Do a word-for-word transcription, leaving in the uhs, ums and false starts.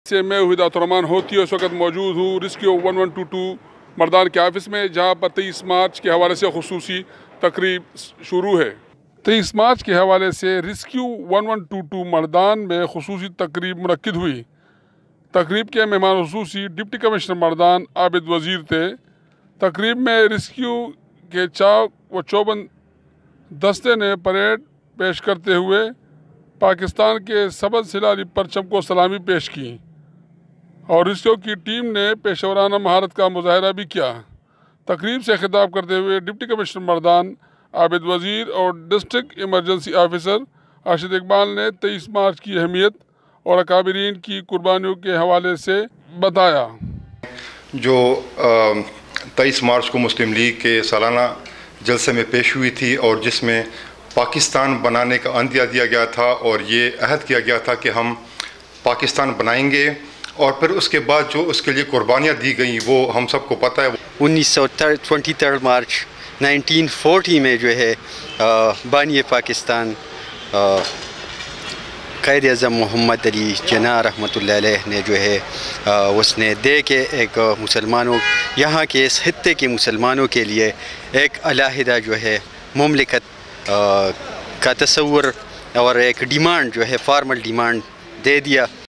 سے میں وحیدات الرحمان ہوتی ہے اس وقت موجود ہوں rescue one one two two Mardan کے آفس میں، جہاں پر تیئیس مارچ کے حوالے سے خصوصی تقریب شروع ہے۔ تیئیس مارچ کے حوالے سے rescue one one two two Mardan میں خصوصی تقریب منعقد ہوئی۔ تقریب کے مہمان خصوصی ڈپٹی کمشنر مردان عابد وزیر تھے۔ تقریب میں ریسکیو کے چاق و چوبند دستے نے پریڈ پیش کرتے ہوئے پاکستان کے سبز ہلالی پرچم کو سلامی پیش کی اور ریسکیو کی ٹیم نے پیشہ ورانہ مہارت کا مظاہرہ بھی کیا۔ تقریب سے خطاب کرتے ہوئے ڈپٹی کمشنر مردان عابد وزیر اور district emergency officer Arshad Iqbal نے تیئیس مارچ کی اہمیت اور اکابرین کی قربانیوں کے حوالے سے بتایا۔ جو تیئیس مارچ کو مسلم لیگ کے سالانہ جلسے میں پیش ہوئی تھی اور جس میں پاکستان بنانے کا عندیہ دیا گیا تھا اور یہ عہد کیا گیا تھا کہ ہم پاکستان بنائیں گے، اور پھر اس کے بعد جو اس کے لیے قربانیاں دی گئیں وہ ہم سب کو پتہ ہے۔ انیس سو twenty third March nineteen forty میں جو ہے بانی پاکستان قائد اعظم محمد علی جناح رحمۃ اللہ علیہ نے جو ہے اس نے دے کے ایک مسلمانوں یہاں کے اس خطے کے مسلمانوں کے لیے ایک علیحدہ جو ہے مملکت کا تصور اور ایک ڈیمانڈ جو ہے فارمل ڈیمانڈ دے دیا۔